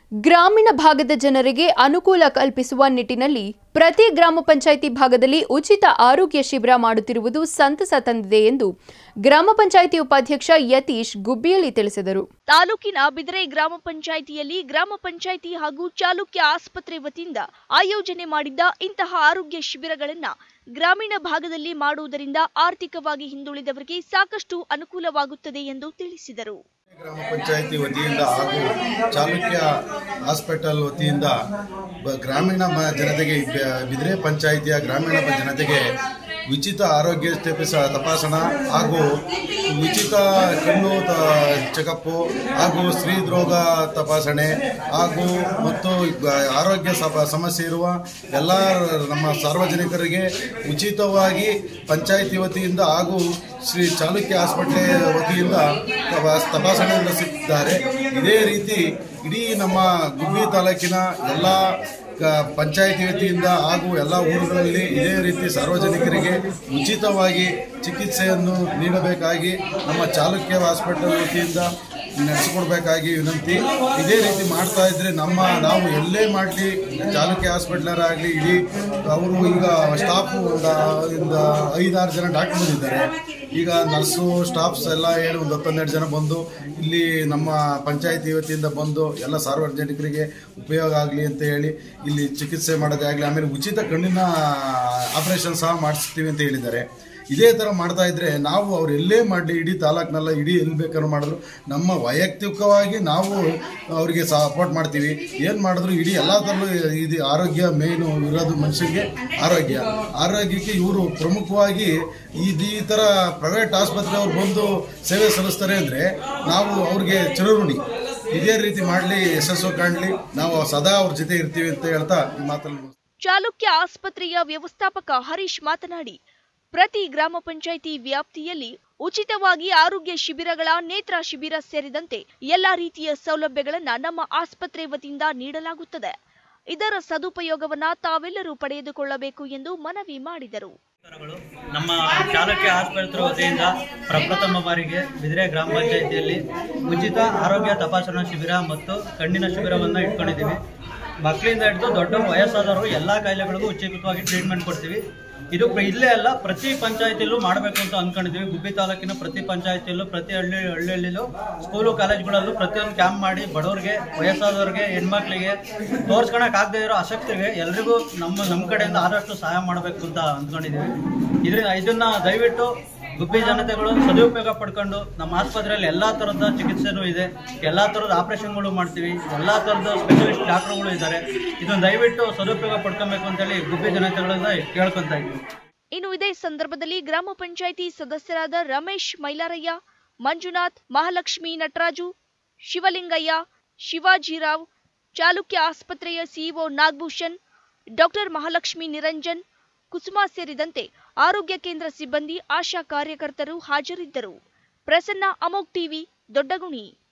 ಗ್ರಾಮೀಣ ಭಾಗದ ಜನರಿಗೆ ಅನುಕೂಲ ಕಲ್ಪಿಸುವ ನಿಟ್ಟಿನಲ್ಲಿ ಪ್ರತಿ ಗ್ರಾಮ ಪಂಚಾಯಿತಿ ಭಾಗದಲ್ಲಿ ಉಚಿತ ಆರೋಗ್ಯ ಶಿಬಿರ ಮಾಡುತ್ತಿರುವುದು ಸಂತಸ ತಂದಿದೆ ಎಂದು ಗ್ರಾಮ ಪಂಚಾಯಿತಿ ಉಪಾಧ್ಯಕ್ಷ ಯತೀಶ್ ಗುಬ್ಬಿಯಲ್ಲಿ ತಿಳಿಸಿದರು. ತಾಲೂಕಿನ ಬಿದರೆ ಗ್ರಾಮ ಪಂಚಾಯಿತಿಯಲ್ಲಿ ಗ್ರಾಮ ಪಂಚಾಯಿತಿ ಹಾಗೂ ಚಾಲುಕ್ಯ ಆಸ್ಪತ್ರೆ ವತಿಯಿಂದ ಆಯೋಜನೆ ಮಾಡಿದ್ದ ಇಂತಹ ಆರೋಗ್ಯ ಶಿಬಿರಗಳನ್ನು ಗ್ರಾಮೀಣ ಭಾಗದಲ್ಲಿ ಮಾಡುವುದರಿಂದ ಆರ್ಥಿಕವಾಗಿ ಹಿಂದುಳಿದವರಿಗೆ ಸಾಕಷ್ಟು ಅನುಕೂಲವಾಗುತ್ತದೆ ಎಂದು ತಿಳಿಸಿದರು. ಗ್ರಾಮ ಪಂಚಾಯಿತಿ ವತಿಯಿಂದ ಹಾಗೂ ಚಾಲುಕ್ಯ ಹಾಸ್ಪಿಟಲ್ ವತಿಯಿಂದ ಗ್ರಾಮೀಣ ಜನತೆಗೆ ಬಿದರೆ ಪಂಚಾಯಿತಿಯ ಗ್ರಾಮೀಣ ಜನತೆಗೆ ಉಚಿತ ಆರೋಗ್ಯ ತಪಾಸಣಾ ಹಾಗೂ ಉಚಿತ ಕಣ್ಣು ಚೆಕಪ್ಪು ಹಾಗೂ ಸ್ತ್ರೀರೋಗ ತಪಾಸಣೆ ಹಾಗೂ ಮತ್ತು ಆರೋಗ್ಯ ಸಮಸ್ಯೆ ಇರುವ ಎಲ್ಲ ನಮ್ಮ ಸಾರ್ವಜನಿಕರಿಗೆ ಉಚಿತವಾಗಿ ಪಂಚಾಯಿತಿ ವತಿಯಿಂದ ಹಾಗೂ ಶ್ರೀ ಚಾಲುಕ್ಯ ಆಸ್ಪತ್ರೆ ವತಿಯಿಂದ ತಪಾಸಣೆ ನಡೆಸುತ್ತಿದ್ದಾರೆ. ಇದೇ ರೀತಿ ಇಡೀ ನಮ್ಮ ಗುಬ್ಬಿ ತಾಲೂಕಿನ ಎಲ್ಲ ಪಂಚಾಯಿತಿ ವತಿಯಿಂದ ಹಾಗೂ ಎಲ್ಲ ಊರುಗಳಲ್ಲಿ ಇದೇ ರೀತಿ ಸಾರ್ವಜನಿಕರಿಗೆ ಉಚಿತವಾಗಿ ಚಿಕಿತ್ಸೆಯನ್ನು ನೀಡಬೇಕಾಗಿ ನಮ್ಮ ಚಾಲುಕ್ಯ ಹಾಸ್ಪಿಟಲ್ ವತಿಯಿಂದ ನಡೆಸಿಕೊಡ್ಬೇಕಾಗಿ ವಿನಂತಿ. ಇದೇ ರೀತಿ ಮಾಡ್ತಾ ಇದ್ರೆ ನಾವು ಎಲ್ಲೇ ಮಾಡಲಿ ಚಾಲುಕ್ಯ ಹಾಸ್ಪಿಟ್ಲರ್ ಆಗಲಿ ಇಡೀ ಅವರು ಈಗ ಸ್ಟಾಫು ಒಂದು 5-6 ಜನ ಡಾಕ್ಟರ್ ಬಂದಿದ್ದಾರೆ. ಈಗ ನರ್ಸು ಸ್ಟಾಫ್ಸ್ ಎಲ್ಲ ಏನು ಒಂದು 10-12 ಜನ ಬಂದು ಇಲ್ಲಿ ನಮ್ಮ ಪಂಚಾಯಿತಿ ವತಿಯಿಂದ ಬಂದು ಎಲ್ಲ ಸಾರ್ವಜನಿಕರಿಗೆ ಉಪಯೋಗ ಆಗಲಿ ಅಂತ ಹೇಳಿ ಇಲ್ಲಿ ಚಿಕಿತ್ಸೆ ಮಾಡೋದೇ ಆಗಲಿ, ಆಮೇಲೆ ಉಚಿತ ಕಣ್ಣಿನ ಆಪರೇಷನ್ ಸಹ ಮಾಡಿಸ್ತೀವಿ ಅಂತ ಹೇಳಿದ್ದಾರೆ. ಇದೇ ಥರ ಮಾಡ್ತಾ ಇದ್ರೆ ನಾವು ಅವ್ರು ಎಲ್ಲೇ ಮಾಡಲಿ ಇಡೀ ತಾಲೂಕಿನಲ್ಲ ಇಡೀ ಎಲ್ಲಿ ಬೇಕಾದ್ರೂ ಮಾಡಿದ್ರು ನಮ್ಮ ವೈಯಕ್ತಿಕವಾಗಿ ನಾವು ಅವರಿಗೆ ಸಪೋರ್ಟ್ ಮಾಡ್ತೀವಿ. ಏನು ಮಾಡಿದ್ರು ಇಡೀ ಎಲ್ಲ ಥರಲ್ಲೂ ಇದು ಆರೋಗ್ಯ ಮೇಯ್ನು ಇರೋದು ಮನುಷ್ಯನಿಗೆ ಆರೋಗ್ಯಕ್ಕೆ ಇವರು ಪ್ರಮುಖವಾಗಿ ಈ ಥರ ಪ್ರೈವೇಟ್ ಆಸ್ಪತ್ರೆಯವ್ರು ಬಂದು ಸೇವೆ ಸಲ್ಲಿಸ್ತಾರೆ ಅಂದರೆ ನಾವು ಅವ್ರಿಗೆ ಚಿರಋಣಿ. ಇದೇ ರೀತಿ ಮಾಡಲಿ, ಯಶಸ್ಸು ಕಾಣಲಿ, ನಾವು ಸದಾ ಅವ್ರ ಜೊತೆ ಇರ್ತೀವಿ ಅಂತ ಹೇಳ್ತಾ ಈ ಮಾತಲ್ಲಿ. ಚಾಲುಕ್ಯ ಆಸ್ಪತ್ರೆಯ ವ್ಯವಸ್ಥಾಪಕ ಹರೀಶ್ ಮಾತನಾಡಿ, ಪ್ರತಿ ಗ್ರಾಮ ಪಂಚಾಯಿತಿ ವ್ಯಾಪ್ತಿಯಲ್ಲಿ ಉಚಿತವಾಗಿ ಆರೋಗ್ಯ ಶಿಬಿರಗಳ ನೇತ್ರ ಶಿಬಿರ ಸೇರಿದಂತೆ ಎಲ್ಲಾ ರೀತಿಯ ಸೌಲಭ್ಯಗಳನ್ನು ನಮ್ಮ ಆಸ್ಪತ್ರೆ ವತಿಯಿಂದ ನೀಡಲಾಗುತ್ತದೆ. ಇದರ ಸದುಪಯೋಗವನ್ನ ತಾವೆಲ್ಲರೂ ಪಡೆದುಕೊಳ್ಳಬೇಕು ಎಂದು ಮನವಿ ಮಾಡಿದರು. ನಮ್ಮ ಚಾಲುಕ್ಯ ಆಸ್ಪತ್ರೆ ವತಿಯಿಂದ ಪ್ರಪ್ರಥಮ ಬಾರಿಗೆ ಬಿದರೆ ಗ್ರಾಮ ಪಂಚಾಯಿತಿಯಲ್ಲಿ ಉಚಿತ ಆರೋಗ್ಯ ತಪಾಸಣಾ ಶಿಬಿರ ಮತ್ತು ಕಣ್ಣಿನ ಶಿಬಿರವನ್ನು ಇಟ್ಕೊಂಡಿದ್ದೀವಿ. ಮಕ್ಕಳಿಂದ ಹಿಡಿದು ದೊಡ್ಡ ವಯಸ್ಸಾದವರು ಎಲ್ಲ ಕಾಯಿಲೆಗಳಿಗೂ ಉಚಿತವಾಗಿ ಟ್ರೀಟ್ಮೆಂಟ್ ಕೊಡ್ತೀವಿ. ಇದು ಇಲ್ಲೇ ಅಲ್ಲ, ಪ್ರತಿ ಪಂಚಾಯತಿಯಲ್ಲೂ ಮಾಡಬೇಕು ಅಂತ ಅಂದ್ಕೊಂಡಿದ್ದೀವಿ. ಗುಬ್ಬಿ ತಾಲೂಕಿನ ಪ್ರತಿ ಪಂಚಾಯತಿಯಲ್ಲೂ ಪ್ರತಿ ಹಳ್ಳಿಯಲ್ಲೂ ಸ್ಕೂಲು ಕಾಲೇಜುಗಳಲ್ಲೂ ಪ್ರತಿಯೊಂದು ಕ್ಯಾಂಪ್ ಮಾಡಿ ಬಡವರಿಗೆ, ವಯಸ್ಸಾದವ್ರಿಗೆ, ಹೆಣ್ಮಕ್ಳಿಗೆ, ತೋರಿಸ್ಕೊಳಕ್ ಆಗದೆ ಇರೋ ಆಸಕ್ತಿಗೆ ಎಲ್ರಿಗೂ ನಮ್ಮ ಕಡೆಯಿಂದ ಆದಷ್ಟು ಸಹಾಯ ಮಾಡಬೇಕು ಅಂತ ಅಂದ್ಕೊಂಡಿದ್ದೀವಿ. ಇದನ್ನ ದಯವಿಟ್ಟು ಗುಬ್ಬಿ ಜನತೆಗಳು ಸದುಪಯೋಗ ಪಡ್ಕೊಂಡು ನಮ್ಮ ಆಸ್ಪತ್ರೆಯಲ್ಲಿ ಎಲ್ಲ ಥರದ ಚಿಕಿತ್ಸೆನೂ ಇದೆ, ಎಲ್ಲ ಥರದ ಆಪರೇಷನ್ಗಳು ಮಾಡ್ತೀವಿ, ಎಲ್ಲ ಥರದ ಸ್ಪೆಷಲಿಸ್ಟ್ ಡಾಕ್ಟರ್ಗಳು ಇದ್ದಾರೆ. ಇದನ್ನು ದಯವಿಟ್ಟು ಸದುಪಯೋಗ ಪಡ್ಕೊಬೇಕು ಅಂತೇಳಿ ಗುಬ್ಬಿ ಜನತೆಗಳಿಂದ ಕೇಳ್ಕೊಂತ ಇದ್ದೀವಿ. ಇನ್ನು ಇದೇ ಸಂದರ್ಭದಲ್ಲಿ ಗ್ರಾಮ ಪಂಚಾಯಿತಿ ಸದಸ್ಯರಾದ ರಮೇಶ್ ಮೈಲಾರಯ್ಯ, ಮಂಜುನಾಥ್, ಮಹಾಲಕ್ಷ್ಮಿ ನಟರಾಜು, ಶಿವಲಿಂಗಯ್ಯ, ಶಿವಾಜಿರಾವ್, ಚಾಲುಕ್ಯ ಆಸ್ಪತ್ರೆಯ ಸಿಇಒ ನಾಗಭೂಷಣ್, ಡಾಕ್ಟರ್ ಮಹಾಲಕ್ಷ್ಮಿ ನಿರಂಜನ್, ಕುಸುಮಾ ಸೇರಿದಂತೆ ಆರೋಗ್ಯ ಕೇಂದ್ರ ಸಿಬ್ಬಂದಿ, ಆಶಾ ಕಾರ್ಯಕರ್ತರು ಹಾಜರಿದ್ದರು. ಪ್ರಸನ್ನ, ಅಮೋಘ್ ಟಿವಿ, ದೊಡ್ಡಗುಣಿ.